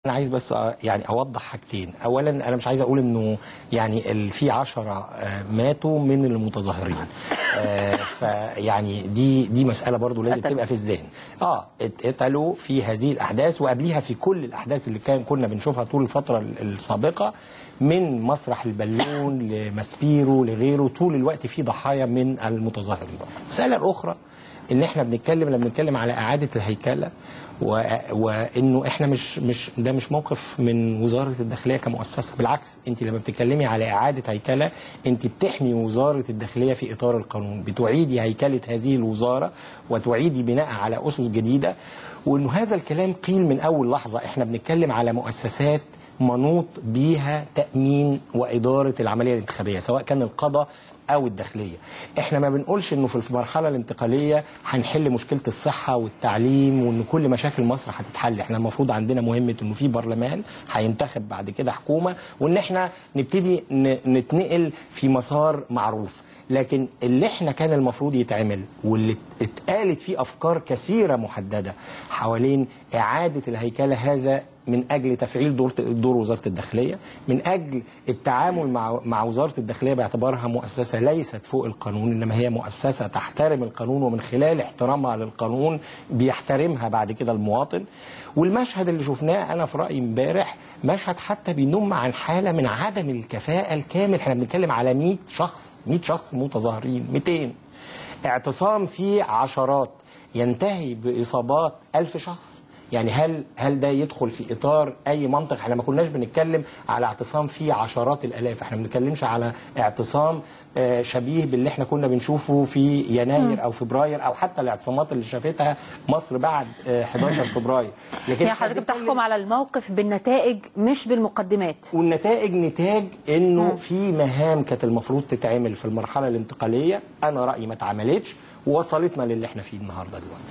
أنا عايز بس يعني أوضح حاجتين. أولا أنا مش عايز أقول إنه يعني في 10 ماتوا من المتظاهرين. فيعني دي مسألة برضو لازم تبقى في الذهن. اتقتلوا في هذه الأحداث وقبليها في كل الأحداث اللي كنا بنشوفها طول الفترة السابقة، من مسرح البالون لماسبيرو لغيره، طول الوقت في ضحايا من المتظاهرين. المسألة الأخرى إن إحنا لما بنتكلم على إعادة الهيكلة، وانه احنا ده مش موقف من وزاره الداخليه كمؤسسه. بالعكس، انت لما بتتكلمي على اعاده هيكله انت بتحمي وزاره الداخليه في اطار القانون، بتعيدي هيكله هذه الوزاره وتعيدي بناء على اسس جديده. وانه هذا الكلام قيل من اول لحظه. احنا بنتكلم على مؤسسات منوط بيها تامين واداره العمليه الانتخابيه، سواء كان القضاء أو الداخلية. احنا ما بنقولش انه في المرحلة الانتقالية هنحل مشكلة الصحة والتعليم وان كل مشاكل مصر هتتحل. احنا المفروض عندنا مهمة انه في برلمان هينتخب بعد كده حكومة، وان احنا نبتدي نتنقل في مسار معروف. لكن اللي احنا كان المفروض يتعمل واللي اتقالت فيه افكار كثيرة محددة حوالين اعادة الهيكلة، هذا من أجل تفعيل دور وزارة الداخلية، من أجل التعامل مع وزارة الداخلية باعتبارها مؤسسة ليست فوق القانون، إنما هي مؤسسة تحترم القانون، ومن خلال احترامها للقانون بيحترمها بعد كده المواطن. والمشهد اللي شفناه أنا في رأيي امبارح مشهد حتى بينم عن حالة من عدم الكفاءة الكامل. احنا بنتكلم على 100 شخص متظاهرين، 200 اعتصام فيه عشرات ينتهي بإصابات 1000 شخص. يعني هل ده يدخل في اطار اي منطق؟ احنا ما كناش بنتكلم على اعتصام فيه عشرات الالاف، احنا ما بنتكلمش على اعتصام شبيه باللي احنا كنا بنشوفه في يناير او فبراير، او حتى الاعتصامات اللي شافتها مصر بعد 11 فبراير. لكن يعني حضرتك بتحكم على الموقف بالنتائج مش بالمقدمات، والنتائج نتاج انه في مهام كانت المفروض تتعمل في المرحله الانتقاليه، انا رايي ما اتعملتش ووصلتنا للي احنا فيه النهارده دلوقتي.